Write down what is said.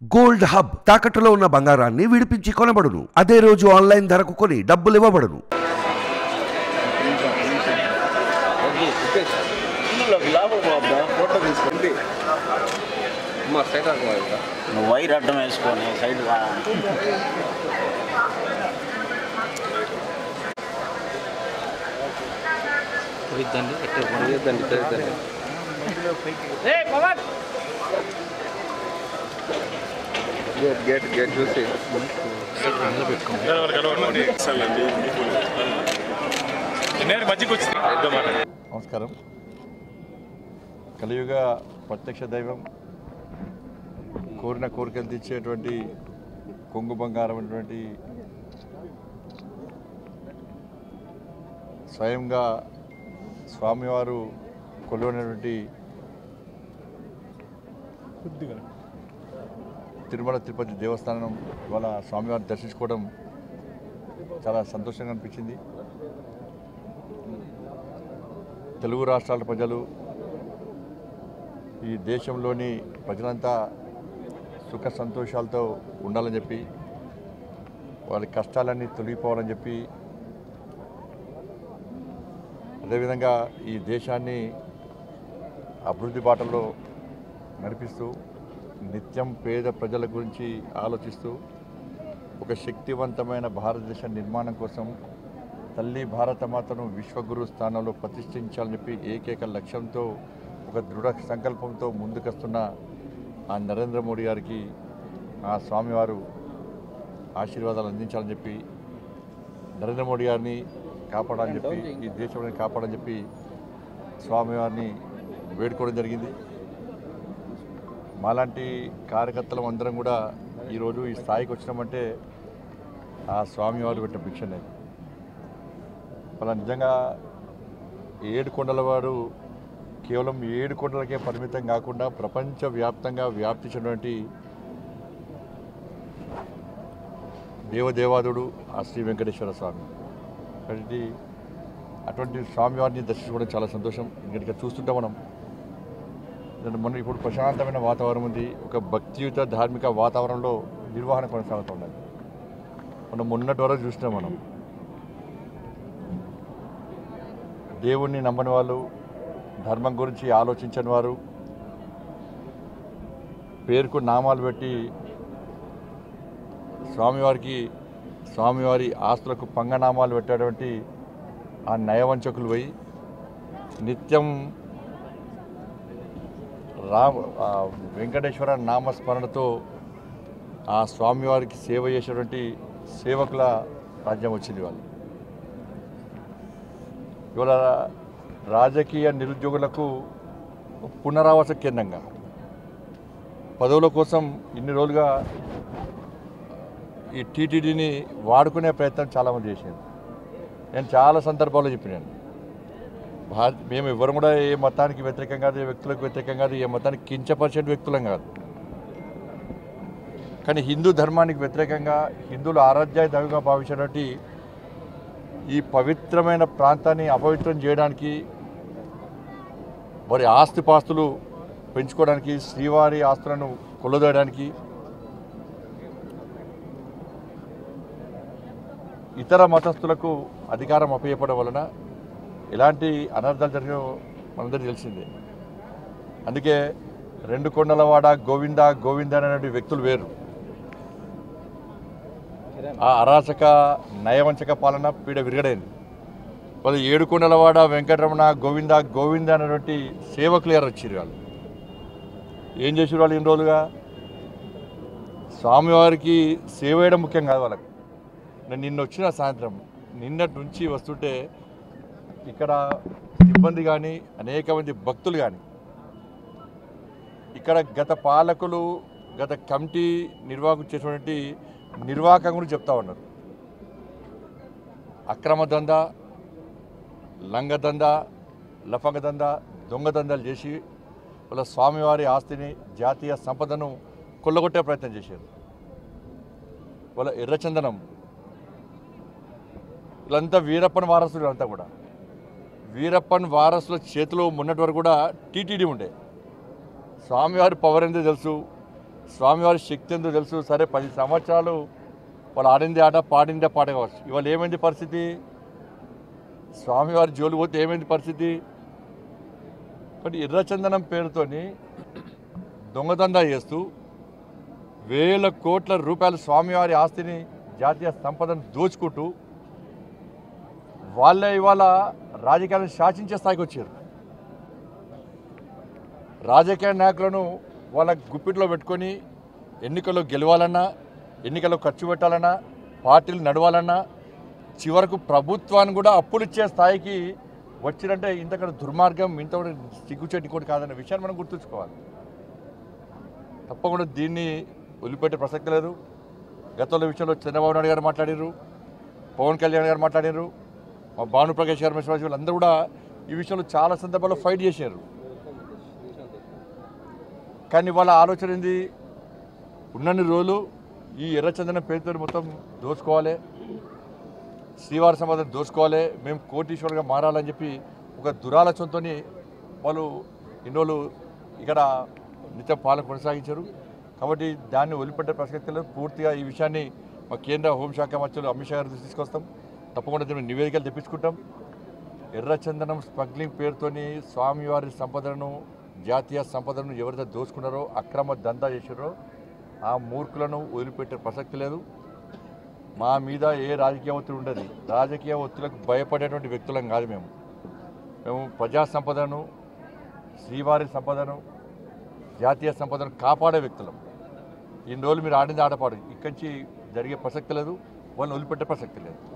Gold hub తాకట్టులో ఉన్న బంగారాన్ని విడిపించి కొనబడును. అదే రోజు ఆన్లైన్ ధరకు కొని డబ్బులు ఇవ్వబడును. వైర్ అడ్డం వేసుకొని సైడ్ గేట్ చూసి నమస్కారం. కలియుగ ప్రత్యక్ష దైవం, కోరిన కోరికలు తీర్చేటువంటి కొంగు బంగారం అటువంటి స్వయంగా స్వామివారు కొలువైనటువంటి తిరుమల తిరుపతి దేవస్థానం ఇవాళ స్వామివారిని దర్శించుకోవడం చాలా సంతోషంగా అనిపించింది. తెలుగు రాష్ట్రాల ప్రజలు, ఈ దేశంలోని ప్రజలంతా సుఖ సంతోషాలతో ఉండాలని చెప్పి, వాళ్ళ కష్టాలన్నీ తొలగిపోవాలని చెప్పి, అదేవిధంగా ఈ దేశాన్ని అభివృద్ధి బాటలో నడిపిస్తూ నిత్యం పేద ప్రజల గురించి ఆలోచిస్తూ ఒక శక్తివంతమైన భారతదేశ నిర్మాణం కోసం తల్లి భారతమాతను విశ్వగురు స్థానంలో ప్రతిష్ఠించాలని చెప్పి ఏకైక లక్ష్యంతో, ఒక దృఢ సంకల్పంతో ముందుకొస్తున్న ఆ నరేంద్ర మోడీ గారికి ఆ స్వామివారు ఆశీర్వాదాలు అందించాలని చెప్పి, నరేంద్ర మోడీ గారిని కాపాడాలని చెప్పి, ఈ దేశాన్ని కాపాడాలని చెప్పి స్వామివారిని వేడుకోవడం జరిగింది. మాలాంటి కార్యకర్తలం అందరం కూడా ఈరోజు ఈ స్థాయికి వచ్చినామంటే ఆ స్వామివారు పెట్టిన భిక్షనే. అలా నిజంగా ఏడుకొండలవాడు కేవలం ఏడుకొండలకే పరిమితం కాకుండా ప్రపంచవ్యాప్తంగా వ్యాప్తించినటువంటి దేవదేవాదుడు ఆ శ్రీ వెంకటేశ్వర స్వామి. కాబట్టి అటువంటి స్వామివారిని దర్శించుకోవడం చాలా సంతోషం. ఇక్కడ చూస్తుంటే మనం ఇప్పుడు ప్రశాంతమైన వాతావరణం ఉంది. ఒక భక్తియుత ధార్మిక వాతావరణంలో నిర్వహణ కొనసాగుతున్నది. మనం మొన్నటి వరకు చూసినాం. మనం దేవుణ్ణి నమ్మని వాళ్ళు, ధర్మం గురించి ఆలోచించని వారు, పేరుకు నామాలు పెట్టి స్వామివారి ఆస్తులకు పంగనామాలు పెట్టేటువంటి ఆ నయవంచకులు పోయి నిత్యం వెంకటేశ్వర నామస్మరణతో ఆ స్వామివారికి సేవ చేసేటువంటి సేవకుల రాజ్యం వచ్చింది. వాళ్ళు ఇవాళ రాజకీయ నిరుద్యోగులకు పునరావాస కేంద్రంగా, పదవుల కోసం ఇన్ని రోజులుగా ఈ టీటీడీని వాడుకునే ప్రయత్నం చాలామంది చేశారు. నేను చాలా సందర్భాల్లో చెప్పినాను, మేము ఎవరు కూడా ఏ మతానికి వ్యతిరేకం కాదు, ఏ వ్యక్తులకు వ్యతిరేకం కాదు, ఏ మతానికి కించపరిచే వ్యక్తులం కాదు. కానీ హిందూ ధర్మానికి వ్యతిరేకంగా, హిందువులు ఆరాధ్య దైవంగా భావించినటువంటి ఈ పవిత్రమైన ప్రాంతాన్ని అపవిత్రం చేయడానికి, వారి ఆస్తిపాస్తులు పెంచుకోవడానికి, శ్రీవారి ఆస్తులను కొల్లదోయడానికి, ఇతర మతస్థులకు అధికారం అప్పచెప్పడం వలన ఎలాంటి అనర్థాలు జరిగినో మనందరికీ తెలిసిందే. అందుకే రెండు కొండలవాడ గోవింద గోవింద అనే వ్యక్తులు వేరు. ఆ అరాచక నయవంచక పాలన పీడ విరగడైంది. వాళ్ళు ఏడుకొండలవాడ వెంకటరమణ గోవింద గోవింద అనేటువంటి సేవకులు ఎవరు వచ్చారు. వాళ్ళు ఏం చేసారు? వాళ్ళు ఇన్ని రోజులుగా స్వామివారికి సేవ చేయడం ముఖ్యం కాదు వాళ్ళకి. నేను నిన్న వచ్చిన సాయంత్రం, నిన్నటి నుంచి వస్తుంటే ఇక్కడ సిబ్బంది కానీ, అనేక మంది భక్తులు కానీ, ఇక్కడ గత పాలకులు, గత కమిటీ నిర్వాహకులు చేసినటువంటి నిర్వాహకం గురించి చెప్తా ఉన్నారు. అక్రమ దందా, లంగ దందా, లఫంగ దందా, దొంగ దందాలు చేసి వాళ్ళ స్వామివారి ఆస్తిని, జాతీయ సంపదను కొల్లగొట్టే ప్రయత్నం చేశారు. వాళ్ళ ఎర్రచందనం, వీళ్ళంతా వీరప్పన్ వారసులు. అంతా కూడా వీరప్పన్ వారసుల చేతిలో మొన్నటి వరకు కూడా టీటీడీ ఉండే. స్వామివారి పవర్ ఏందో తెలుసు, స్వామివారి శక్తి ఎందుకు తెలుసు. సరే 10 సంవత్సరాలు వాళ్ళు ఆడిందే ఆట పాడిందే పాట కావచ్చు. ఇవాళ ఏమైంది పరిస్థితి? స్వామివారి జోలు పోతే ఏమైంది పరిస్థితి? కానీ ఎర్రచందనం పేరుతోని దొంగదందా చేస్తూ వేల కోట్ల రూపాయల స్వామివారి ఆస్తిని జాతీయ సంపదను దోచుకుంటూ వాళ్ళే ఇవాళ రాజకీయాలను శాసించే స్థాయికి వచ్చారు. రాజకీయ నాయకులను వాళ్ళ గుప్పిట్లో పెట్టుకొని ఎన్నికల్లో గెలవాలన్నా, ఎన్నికల్లో ఖర్చు పెట్టాలన్నా, పార్టీలు నడవాలన్నా, చివరకు ప్రభుత్వాన్ని కూడా అప్పులు ఇచ్చే స్థాయికి వచ్చినంటే ఇంతకన్నా దుర్మార్గం, ఇంత సిగ్గుచేటి కూడా కాదన్న విషయాన్ని మనం గుర్తుంచుకోవాలి. తప్పకుండా దీన్ని వదిలిపెట్టే ప్రసక్తి లేదు. గతంలో విషయంలో చంద్రబాబు నాయుడు గారు మాట్లాడారు, పవన్ కళ్యాణ్ గారు మాట్లాడారు, మా భానుప్రకాష్ గారు, వీళ్ళందరూ కూడా ఈ విషయంలో చాలా సందర్భాల్లో ఫైట్ చేశారు. కానీ వాళ్ళ ఆలోచన ఏంది? ఉన్నన్ని రోజులు ఈ ఎర్రచందనం పేరుతో మొత్తం దోచుకోవాలి, శ్రీవారి సంపదను దోచుకోవాలి, మేము కోటీశ్వరులుగా మారాలని చెప్పి ఒక దురాలోచనతో వాళ్ళు ఇన్ని రోజులు ఇక్కడ నిత్యం పాలన కొనసాగించారు. కాబట్టి దాన్ని వదిలిపెట్టే ప్రసక్తి లేదు. పూర్తిగా ఈ విషయాన్ని మా కేంద్ర హోంశాఖ మంత్రులు అమిత్ షా గారు తీసుకొస్తాం. తప్పకుండా దీన్ని నివేదికలు తెప్పించుకుంటాం. ఎర్రచందనం స్మగ్లింగ్ పేరుతోని స్వామివారి సంపదను, జాతీయ సంపదను ఎవరైతే దోచుకున్నారో, అక్రమ దందా చేశారో ఆ మూర్ఖులను వదిలిపెట్టే ప్రసక్తి లేదు. మా మీద ఏ రాజకీయ ఒత్తిడి ఉండదు. రాజకీయ ఒత్తిడికి భయపడేటువంటి వ్యక్తులం కాదు. మేము ప్రజా సంపదను, శ్రీవారి సంపదను, జాతీయ సంపదను కాపాడే వ్యక్తులం. ఇన్ని రోజులు మీరు ఆడింది ఆడపాడు, ఇక్కడి నుంచి జరిగే ప్రసక్తి లేదు, వాళ్ళని వదిలిపెట్టే ప్రసక్తి లేదు.